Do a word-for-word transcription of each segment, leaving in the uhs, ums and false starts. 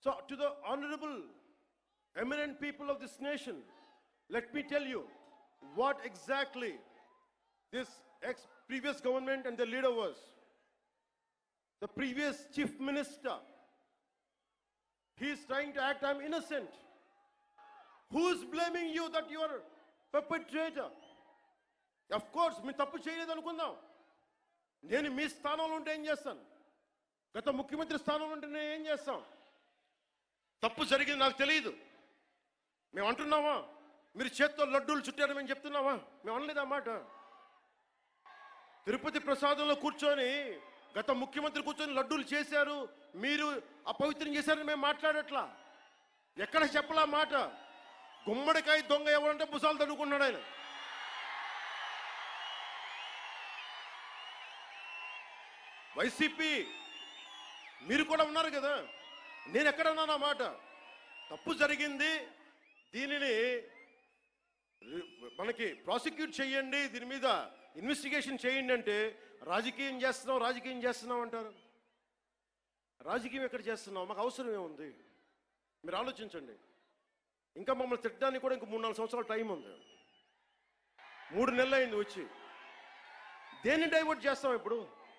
So to the honorable, eminent people of this nation, let me tell you what exactly this ex previous government and the leader was. The previous chief minister, he is trying to act, I'm innocent. Who is blaming you that you are perpetrator? Of course, మీ తప్పు చేయలేదు అనుకుందాం. నేను మీ స్థానంలో ఉంటే ఏం చేస్తాను? గత ముఖ్యమంత్రి స్థానంలో ఉంటే నేను ఏం చేస్తాం? తప్పు జరిగింది నాకు తెలియదు. మేము అంటున్నావా? మీరు చేత్తో లడ్డూలు చుట్టారని మేము చెప్తున్నావా? మేము అనలేదు ఆ మాట. తిరుపతి ప్రసాదంలో కూర్చొని గత ముఖ్యమంత్రి కూర్చొని లడ్డూలు చేశారు, మీరు అపవిత్రం చేశారని మేము మాట్లాడట్లా. ఎక్కడ చెప్పలా మాట. గుమ్మడికాయ దొంగ ఎవరంటే భుజాలు తడుకున్నాడు ఆయన. వైసీపీ మీరు కూడా ఉన్నారు కదా, నేను ఎక్కడ ఉన్నాను ఆ మాట. తప్పు జరిగింది, దీనిని మనకి ప్రాసిక్యూట్ చేయండి, దీని మీద ఇన్వెస్టిగేషన్ చేయండి అంటే రాజకీయం చేస్తున్నాం రాజకీయం చేస్తున్నాం అంటారు. రాజకీయం ఎక్కడ చేస్తున్నాం? మాకు అవసరం ఏముంది? మీరు ఆలోచించండి. ఇంకా మమ్మల్ని తిట్టడానికి కూడా ఇంక మూడు నాలుగు సంవత్సరాల టైం ఉంది. మూడు నెలలు అయింది వచ్చి. దేన్ని డైవర్ట్ చేస్తాం ఇప్పుడు?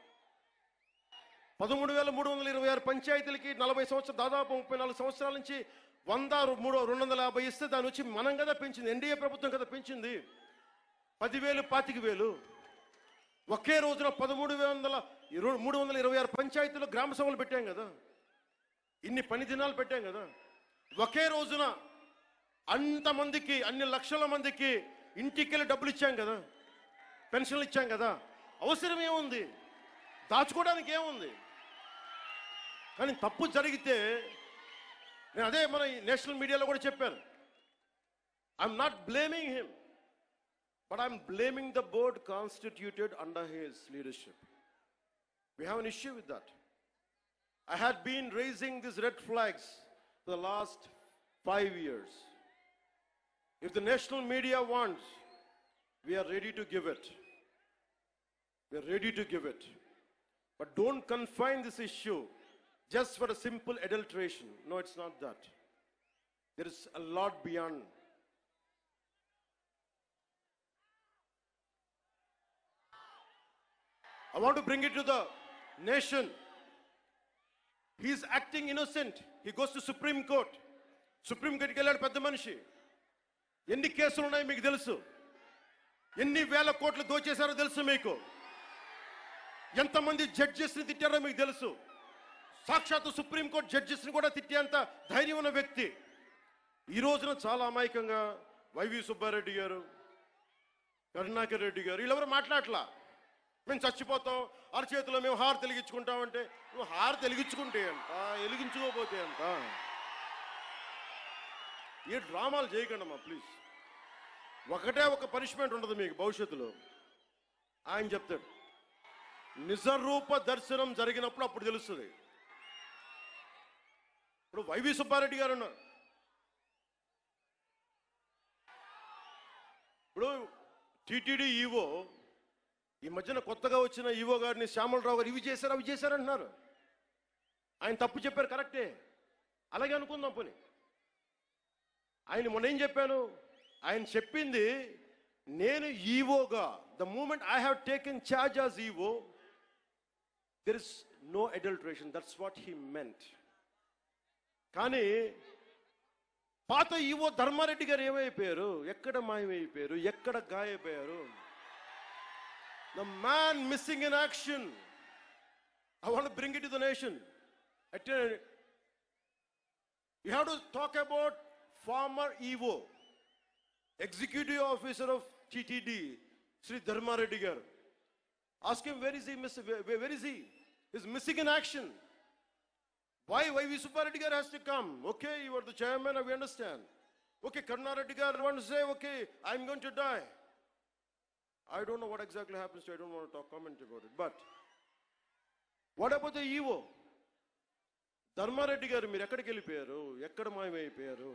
పదమూడు వేల మూడు వందల ఇరవై ఆరు పంచాయతీలకి నలభై సంవత్సరాలు, దాదాపు ముప్పై నాలుగు సంవత్సరాల నుంచి వంద మూడు రెండు వందల యాభై ఇస్తే దాని వచ్చి మనం కదా పెంచింది, ఎన్డీఏ ప్రభుత్వం కదా పెంచింది. పదివేలు పాతిక వేలు ఒకే రోజున పదమూడు వందల మూడు వందల ఇరవై ఆరు పంచాయతీలో గ్రామ సభలు పెట్టాం కదా, ఇన్ని పని దినాలు పెట్టాం కదా. ఒకే రోజున అంతమందికి, అన్ని లక్షల మందికి ఇంటికెళ్ళి డబ్బులు ఇచ్చాం కదా, పెన్షన్లు ఇచ్చాం కదా. అవసరం ఏముంది? దాచుకోవడానికి ఏముంది? కానీ తప్పు జరిగితే నేను అదే మన నేషనల్ మీడియాలో కూడా చెప్పాను. I'm not blaming him, but I'm blaming the board constituted under his leadership. We have an issue with that. I had been raising these red flags for the last five years. If the national media wants, we are ready to give it. We are ready to give it. But don't confine this issue just for a simple adulteration. No, it's not that. There is a lot beyond. I want to bring it to the nation. He is acting innocent. He goes to Supreme Court. Supreme Court కెళ్ళాడు పెద్ద మనిషి. ఎన్ని కేసులు ఉన్నాయి మీకు తెలుసు? ఎన్ని వేల కోట్లు దోచేశారో తెలుసు మీకు? ఎంతమంది జడ్జెస్ని తిట్టారో మీకు తెలుసు? సాక్షాత్తు సుప్రీంకోర్టు జడ్జెస్ని కూడా తిట్టేంత ధైర్యం ఉన్న వ్యక్తి. ఈ రోజున చాలా అమాయకంగా వైవి సుబ్బారెడ్డి గారు, కరుణాకర్ రెడ్డి గారు వీళ్ళెవరు మాట్లాడలా. మేము చచ్చిపోతాం, అరచేతిలో మేము హారు వెలిగించుకుంటామంటే, నువ్వు హారు వెలిగించుకుంటే అంట, వెలిగించుకోపోతే అంట. ఏ డ్రామాలు చేయకండి అమ్మా ప్లీజ్. ఒకటే ఒక పనిష్మెంట్ ఉండదు మీకు భవిష్యత్తులో. ఆయన చెప్తాడు, నిజరూప దర్శనం జరిగినప్పుడు అప్పుడు తెలుస్తుంది. ఇప్పుడు వైవి సుబ్బారెడ్డి గారు ఉన్నారు. ఇప్పుడు టీటీడీ ఈవో, ఈ మధ్యన కొత్తగా వచ్చిన ఈవో గారిని శ్యామలరావు గారు ఇవి చేశారు అవి చేశారంటున్నారు. ఆయన తప్పు చెప్పారు, కరెక్టే, అలాగే అనుకుందాం పోనీ. ఆయన మొన్న ఏం చెప్పాను? ఆయన చెప్పింది, నేను ఈవోగా, the moment I have taken charge as EO, there is no adulteration, that's what he meant. కానీ పాత ఈవో ధర్మారెడ్డి గారు ఏమైపోయారు? ఎక్కడ మాయమైపోయారు? ఎక్కడ గాయపోయారు? The man missing in action. I want to bring it to the nation. You have to talk about former E O, executive officer of T T D, Sri Dharma Reddy garu. Ask him, where is he missing? Where, where is he? He's missing in action. Why? Why V. Subbareddy garu has to come? Okay, you are the chairman, we understand. Okay, Karuna Reddy garu want to say, okay, I'm going to die. I don't know what exactly happens to, I don't want to talk, comment about it. But what about the E O? Dharma Reddy garu meer ekkadiki vellipoyaru? Ekkada mayamaipoyaru?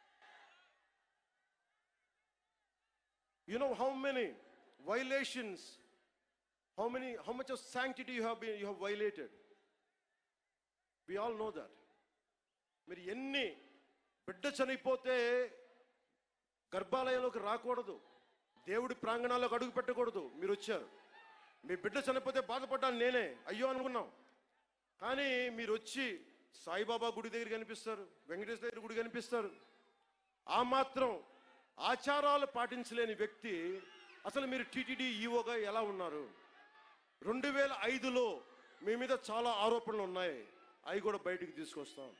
You know how many violations, how many, how much of sanctity you have been, you have violated? We all know that. మీరు ఎన్ని బిడ్డ చనిపోతే గర్భాలయంలోకి రాకూడదు, దేవుడి ప్రాంగణాల్లోకి అడుగు పెట్టకూడదు. మీరు వచ్చారు, మీ బిడ్డ చనిపోతే బాధపడ్డాను నేనే, అయ్యో అనుకున్నాం. కానీ మీరు వచ్చి సాయిబాబా గుడి దగ్గర కనిపిస్తారు, వెంకటేశ్వర దగ్గర గుడి కనిపిస్తారు. ఆ మాత్రం ఆచారాలు పాటించలేని వ్యక్తి అసలు మీరు టీటీడీ ఈఓగా ఎలా ఉన్నారు? రెండు వేల ఐదులో మీ మీద చాలా ఆరోపణలు ఉన్నాయి, అవి కూడా బయటికి తీసుకొస్తాం.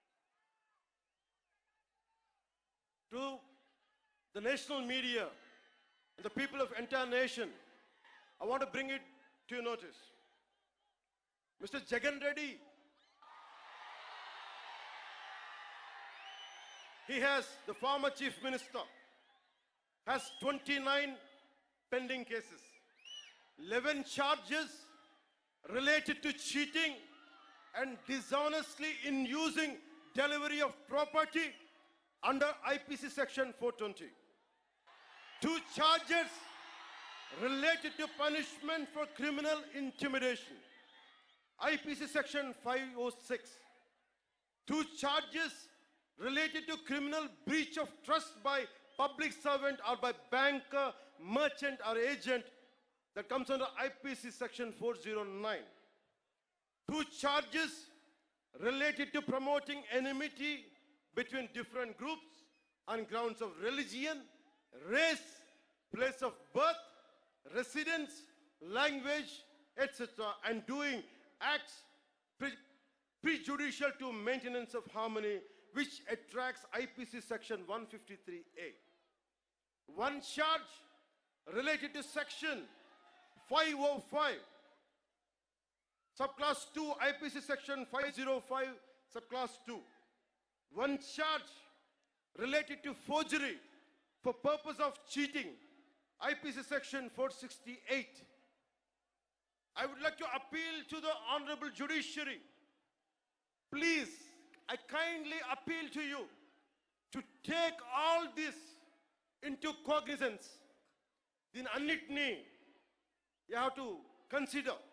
To the national media and the people of entire nation, I want to bring it to your notice. Mister Jagan Reddy, he has, the former chief minister, has twenty-nine pending cases, eleven charges related to cheating and dishonestly in using delivery of property under I P C section four twenty. Two charges related to punishment for criminal intimidation, I P C section five oh six. Two charges related to criminal breach of trust by public servant or by banker, merchant or agent, that comes under I P C section four oh nine. Two charges related to promoting enmity between different groups on grounds of religion, race, place of birth, residence, language, et cetera, and doing acts pre prejudicial to maintenance of harmony, which attracts I P C section one fifty-three A. One charge related to section five oh five, subclass two, I P C section five oh five, subclass two. One charge related to forgery for purpose of cheating, I P C section four sixty-eight. I would like to appeal to the honorable judiciary. Please, I kindly appeal to you to take all this into cognizance. Then annitni, you have to consider.